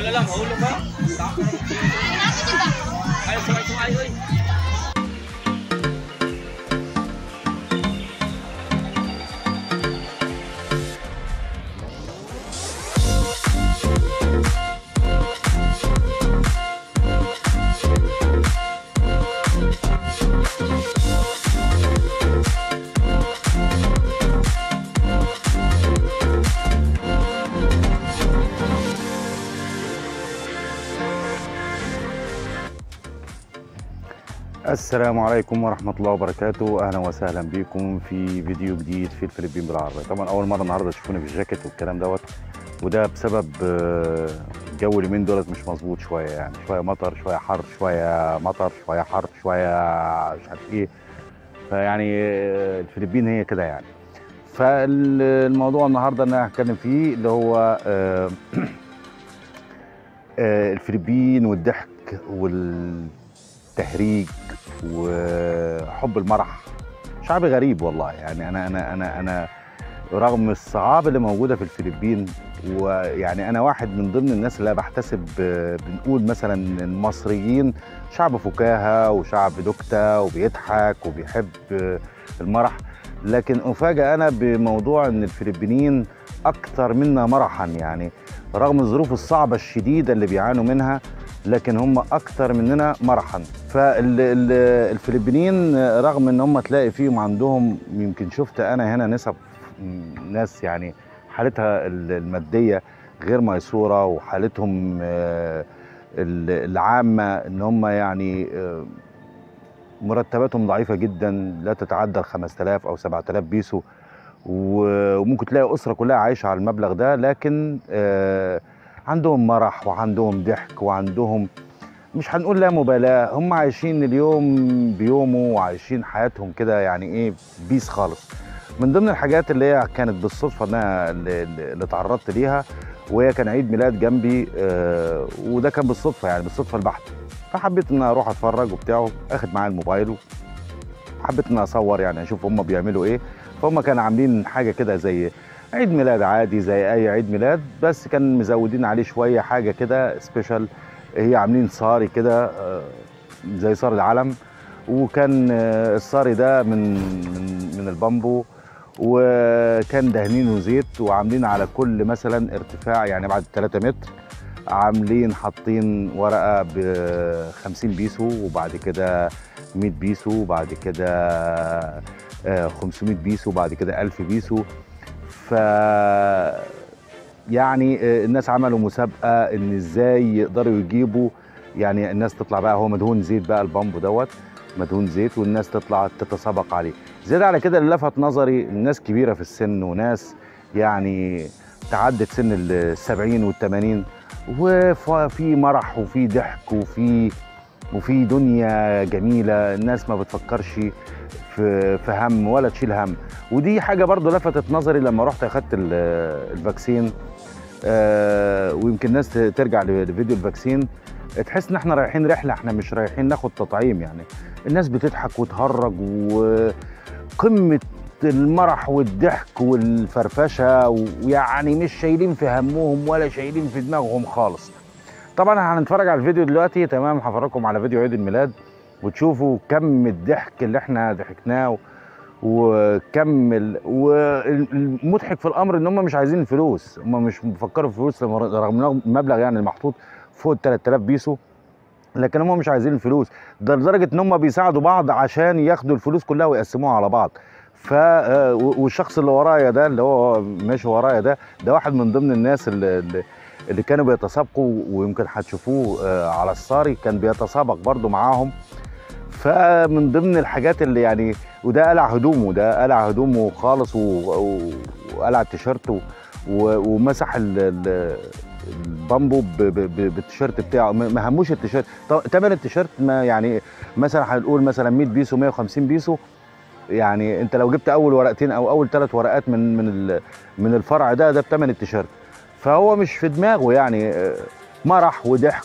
làm hổ luôn đó. Ai xuống ai ơi. السلام عليكم ورحمة الله وبركاته. أهلا وسهلا بكم في فيديو جديد في الفلبين بالعربي. طبعا أول مرة النهاردة تشوفوني بالجاكيت والكلام دوت، وده بسبب جو اليومين دولت مش مظبوط شوية، يعني شوية مطر شوية حر شوية مطر شوية حر شوية مش عارف إيه. فيعني الفلبين هي كده يعني. فالموضوع النهاردة اللي أنا هتكلم فيه اللي هو الفلبين والضحك والتهريج وحب المرح. شعب غريب والله، يعني انا رغم الصعاب اللي موجوده في الفلبين، ويعني انا واحد من ضمن الناس اللي بحتسب، بنقول مثلا المصريين شعب فكاهه وشعب نكته وبيضحك وبيحب المرح، لكن افاجئ انا بموضوع ان الفلبينيين اكثر منا مرحا، يعني رغم الظروف الصعبه الشديده اللي بيعانوا منها لكن هم اكتر مننا مرحا. فالفلبينيين رغم ان هم تلاقي فيهم عندهم، يمكن شفت انا هنا نسب ناس يعني حالتها الماديه غير ميسوره، وحالتهم العامه ان هم يعني مرتباتهم ضعيفه جدا، لا تتعدى ال 5000 او 7000 بيسو، وممكن تلاقي اسره كلها عايشه على المبلغ ده، لكن عندهم مرح وعندهم ضحك وعندهم مش هنقول لا مبالاة، هم عايشين اليوم بيومه وعايشين حياتهم كده، يعني ايه بيس خالص. من ضمن الحاجات اللي هي كانت بالصدفة انها اللي تعرضت ليها، وهي كان عيد ميلاد جنبي، وده كان بالصدفة يعني بالصدفة البحتة، فحبيت ان انا اروح اتفرج وبتاعه، اخد معايا الموبايل وحبيت ان انا اصور يعني اشوف هم بيعملوا ايه. فهم كانوا عاملين حاجة كده زي عيد ميلاد عادي زي اي عيد ميلاد، بس كان مزودين عليه شويه حاجه كده سبيشال، هي عاملين صاري كده زي صار العلم، وكان الصاري ده من البامبو، وكان دهنينه زيت، وعاملين على كل مثلا ارتفاع يعني بعد 3 متر عاملين حاطين ورقه ب 50 بيسو، وبعد كده 100 بيسو، وبعد كده 500 بيسو، وبعد كده 1000 بيسو. ف يعني الناس عملوا مسابقه ان ازاي يقدروا يجيبوا، يعني الناس تطلع بقى، هو مدهون زيت بقى البامبو دوت مدهون زيت، والناس تطلع تتسابق عليه. زيادة على كده اللي لفت نظري الناس كبيره في السن، وناس يعني تعدت سن ال70 وال80، وفي مرح وفي ضحك وفي دنيا جميله، الناس ما بتفكرش في هم ولا تشيل هم. ودي حاجه برضو لفتت نظري لما رحت اخدت الفاكسين، ويمكن ناس ترجع لفيديو الفاكسين تحس ان احنا رايحين رحله، احنا مش رايحين ناخد تطعيم. يعني الناس بتضحك وتهرج، وقمه المرح والضحك والفرفشه، ويعني مش شايلين في همهم ولا شايلين في دماغهم خالص. طبعا هنتفرج على الفيديو دلوقتي، تمام، هفرجكم على فيديو عيد الميلاد وتشوفوا كم الضحك اللي احنا ضحكناه، وكمل. والمضحك في الامر ان هم مش عايزين الفلوس، هم مش بيفكروا في فلوس رغم المبلغ يعني المحطوط فوق ال 3000 بيسو، لكن هم مش عايزين الفلوس، ده لدرجه ان هم بيساعدوا بعض عشان ياخدوا الفلوس كلها ويقسموها على بعض. والشخص اللي ورايا ده، اللي هو ماشي ورايا ده واحد من ضمن الناس اللي كانوا بيتسابقوا، ويمكن هتشوفوه على الصاري كان بيتسابق برضو معاهم. فمن ضمن الحاجات اللي يعني، وده قلع هدومه، ده قلع هدومه خالص وقلع التيشيرت ومسح البامبو بالتيشيرت بتاعه، ما هموش التيشيرت. تمن التيشيرت ما يعني مثلا هنقول مثلا 100 بيسو 150 بيسو، يعني انت لو جبت اول ورقتين او اول 3 ورقات من الفرع ده بتمن التيشيرت. فهو مش في دماغه، يعني مرح وضحك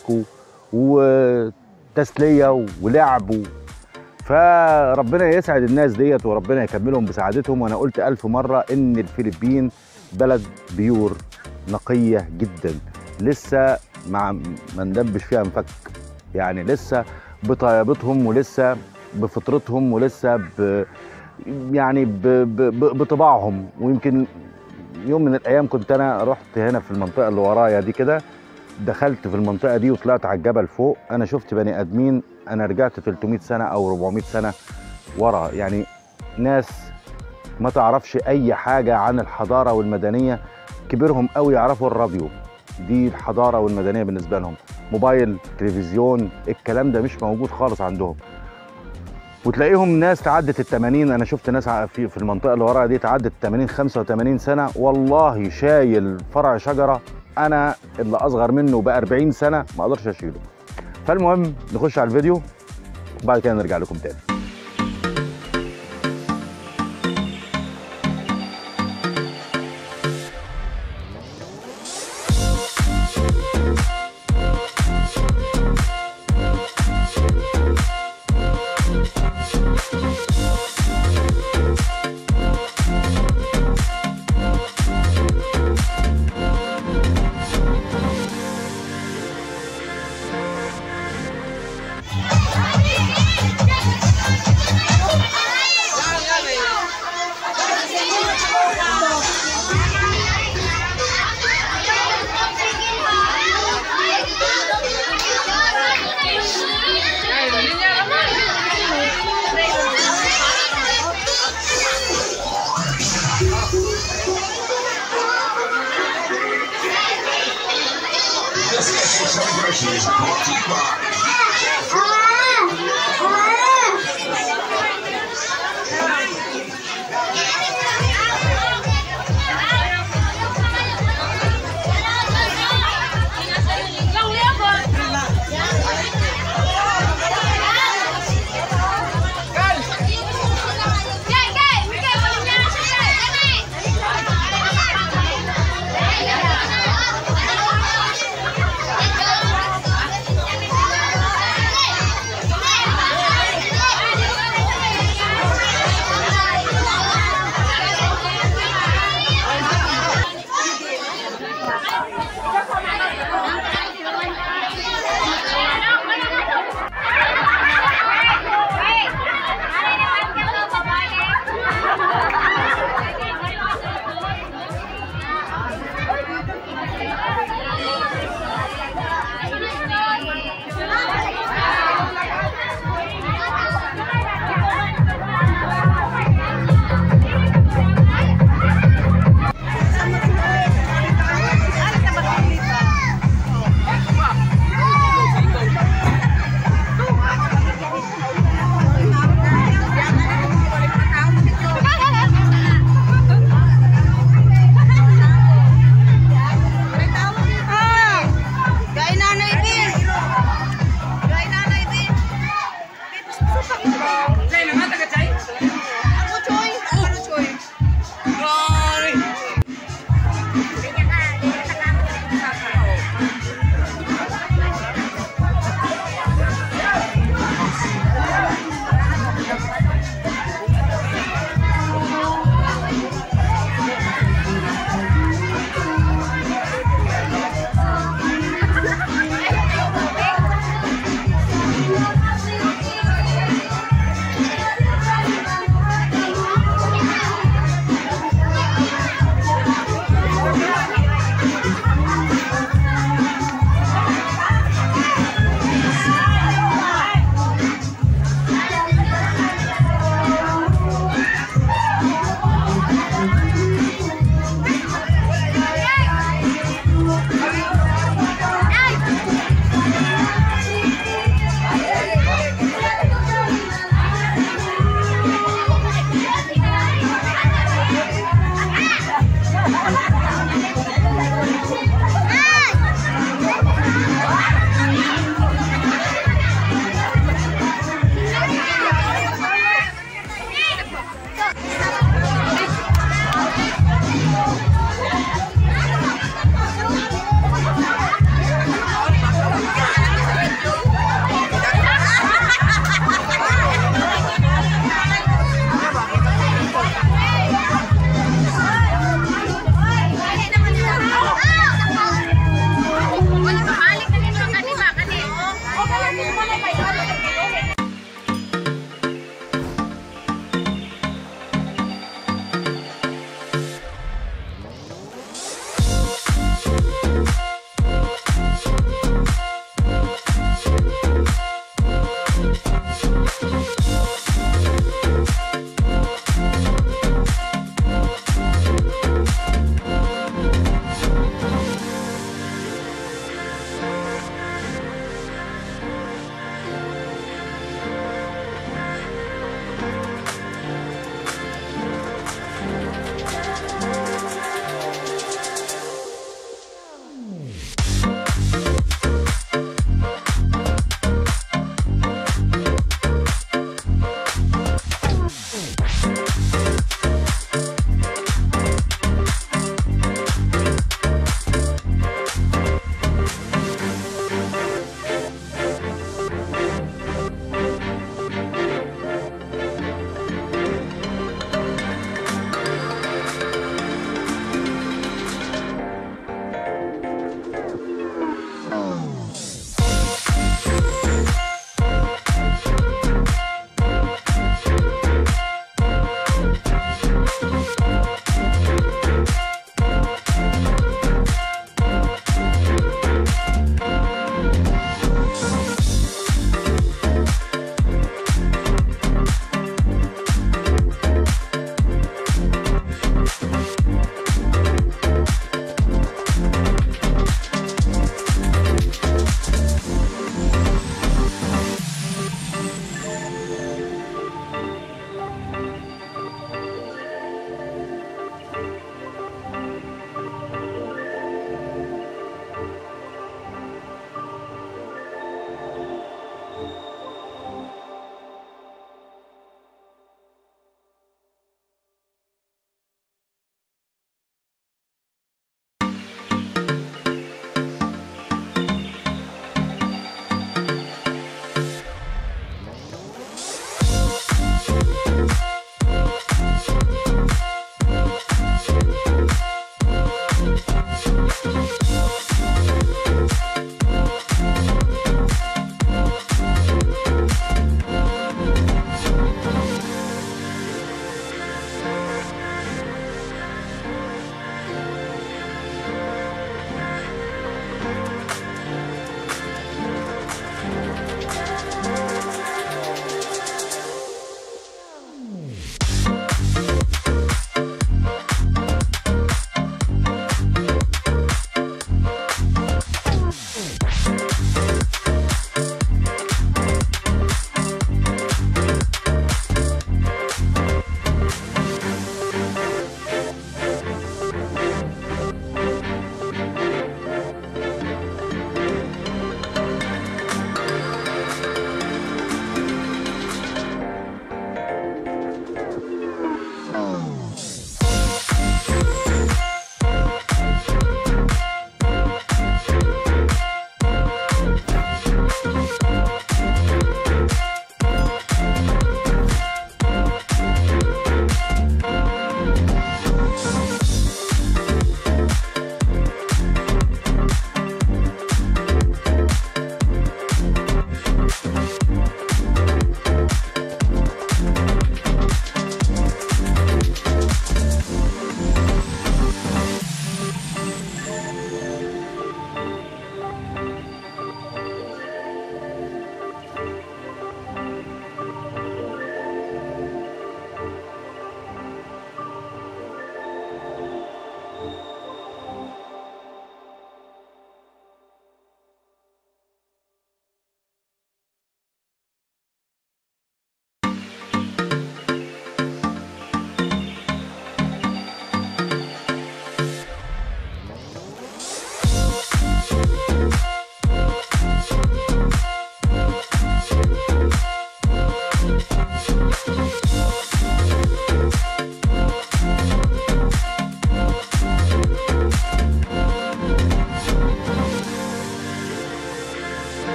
وتسليه ولعب، فربنا يسعد الناس ديت وربنا يكملهم بسعادتهم. وانا قلت 1000 مره ان الفلبين بلد بيور نقيه جدا، لسه ما ندبش فيها نفك، يعني لسه بطيابتهم ولسه بفطرتهم ولسه يعني بطباعهم. ويمكن يوم من الايام كنت انا رحت هنا في المنطقه اللي ورايا دي كده، دخلت في المنطقه دي وطلعت على الجبل فوق، انا شفت بني ادمين انا رجعت 300 سنه او 400 سنه ورا، يعني ناس ما تعرفش اي حاجه عن الحضاره والمدنيه، كبرهم قوي يعرفوا الراديو، دي الحضاره والمدنيه بالنسبه لهم، موبايل، تلفزيون، الكلام ده مش موجود خالص عندهم. وتلاقيهم ناس تعدت ال80، انا شفت ناس في المنطقه اللي ورايا دي تعدت 80 85 سنه، والله شايل فرع شجره انا اللي اصغر منه ب40 سنه ما اقدرش اشيله. فالمهم نخش على الفيديو وبعد كده نرجع لكم تاني. Celebration is brought to you by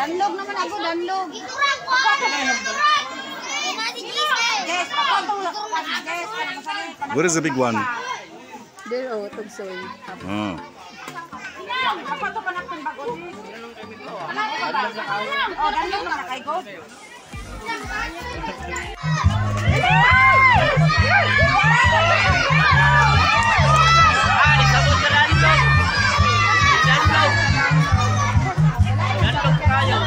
Danlog naman ako, danlog. What is the big one? There, oh, tugsoy. Oh. Oh, danlog naman kay God. Isabot ka Danlog. Danlog. Danlog tayo.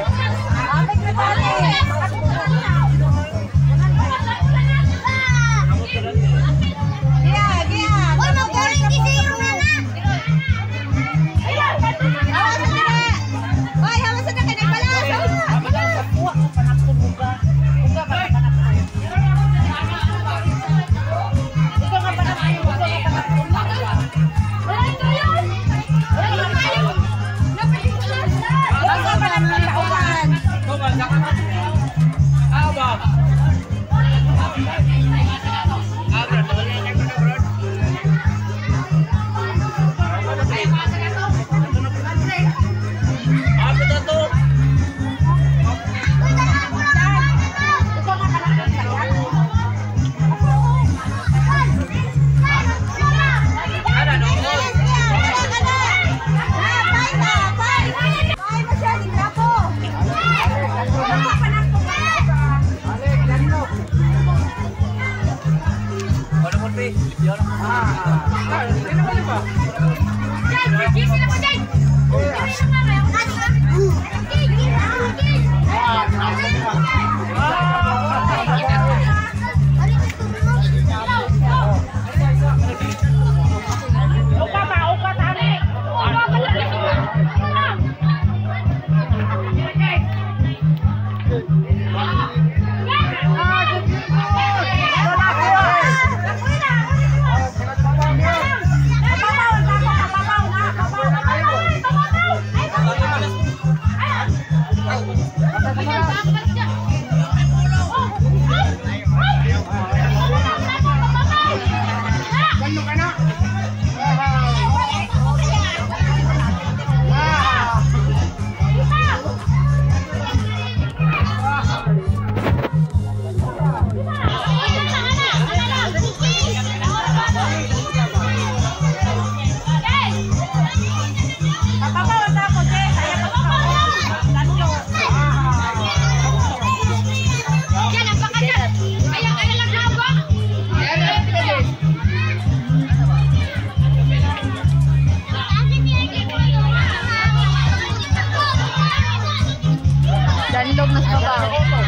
Danlog na sa babaw.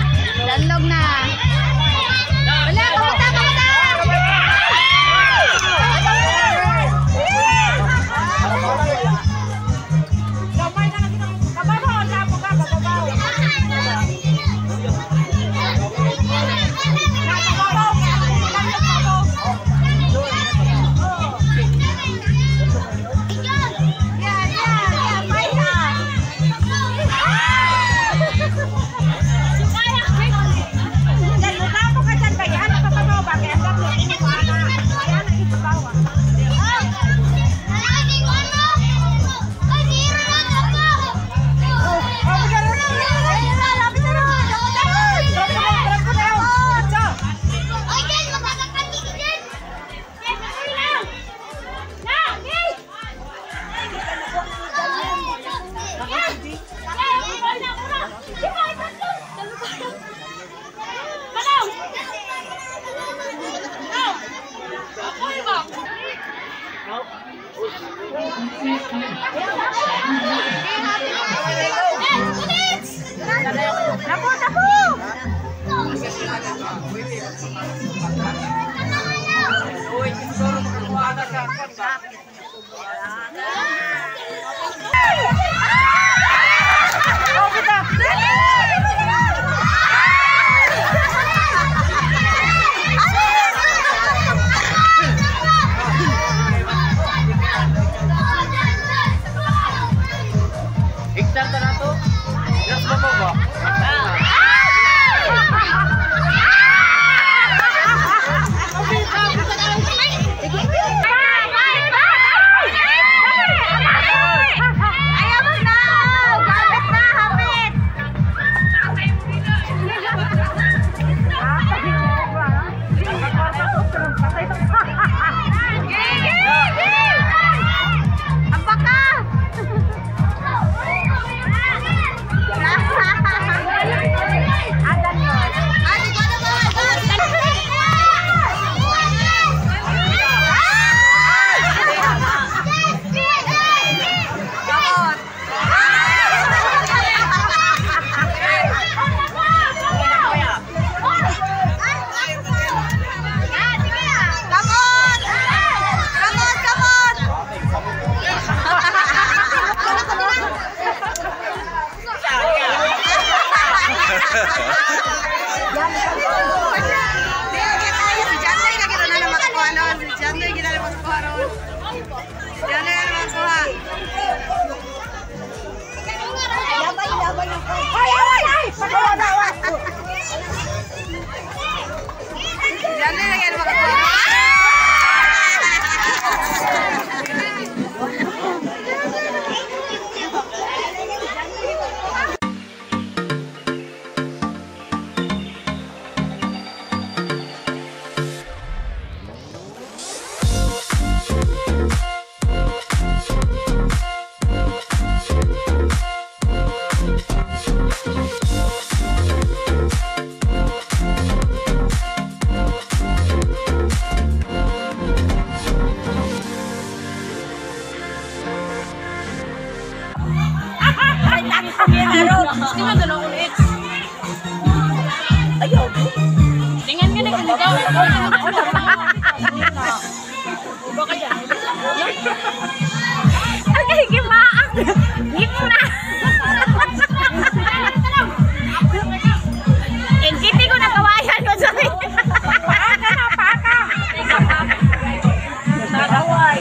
Danlog na. Wala, kamuta, kamuta! Ayaw mo na! Gamit na, hapit! Tingnan ka nagaligaw. Ang kahigimaak. Gimna. Hindi ko nakawayan ko sa akin. Paka. Nakaway.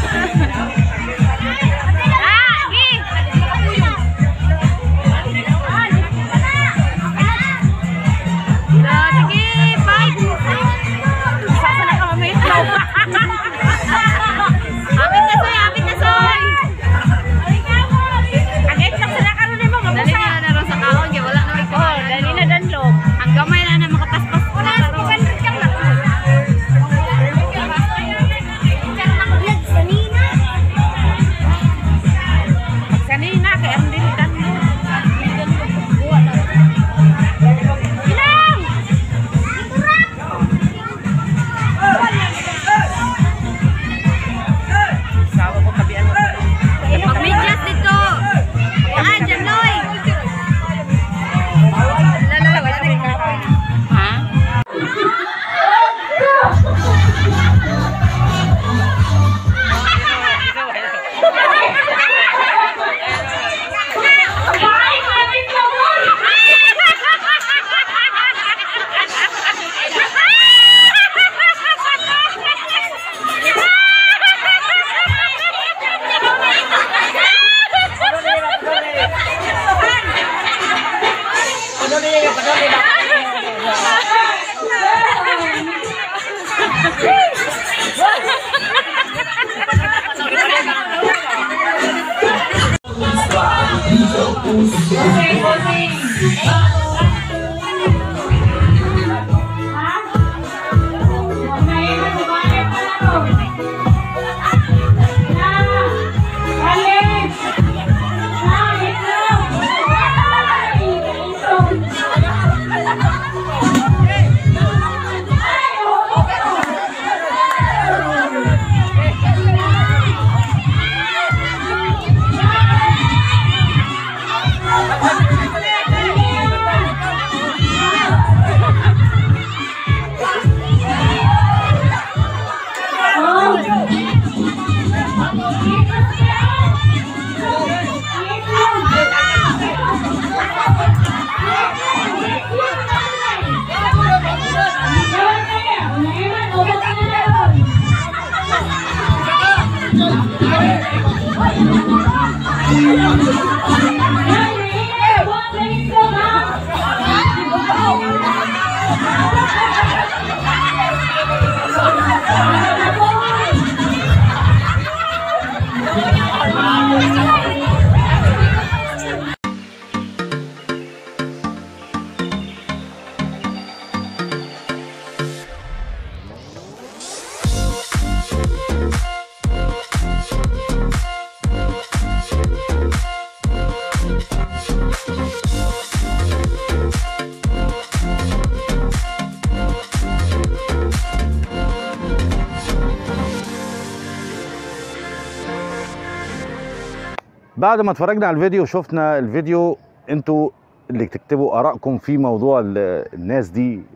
بعد ما اتفرجنا على الفيديو شفنا الفيديو، انتوا اللي تكتبوا ارائكم في موضوع الناس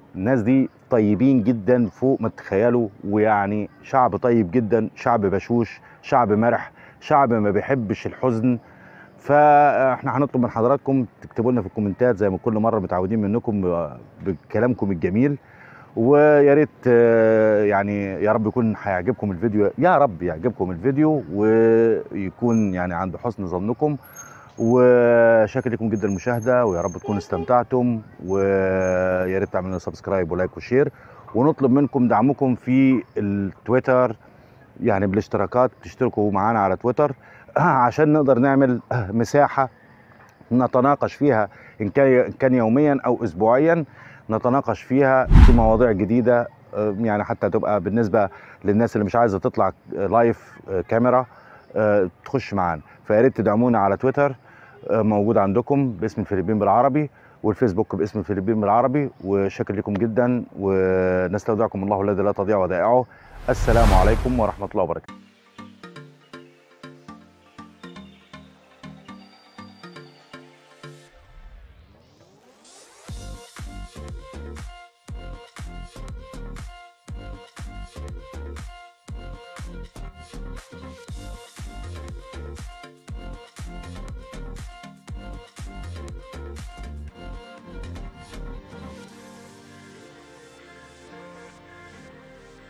دي طيبين جدا فوق ما تتخيلوا، ويعني شعب طيب جدا، شعب بشوش، شعب مرح، شعب ما بيحبش الحزن. فاحنا هنطلب من حضراتكم تكتبوا لنا في الكومنتات زي ما كل مره متعودين منكم بكلامكم الجميل، ويا ريت يعني يا رب يكون هيعجبكم الفيديو، يا رب يعجبكم الفيديو ويكون يعني عند حسن ظنكم، وشاكر لكم جدا المشاهده، ويا رب تكونوا استمتعتم، ويا ريت تعملوا سبسكرايب ولايك وشير، ونطلب منكم دعمكم في التويتر، يعني بالاشتراكات تشتركوا معانا على تويتر عشان نقدر نعمل مساحه نتناقش فيها ان كان يوميا او اسبوعيا، نتناقش فيها في مواضيع جديده، يعني حتى تبقى بالنسبه للناس اللي مش عايزه تطلع لايف كاميرا تخش معانا. فيا ريت تدعمونا على تويتر موجود عندكم باسم الفلبين بالعربي، والفيسبوك باسم الفلبين بالعربي، وشكر لكم جدا، ونستودعكم الله الذي لا تضيع ودائعه. السلام عليكم ورحمه الله وبركاته.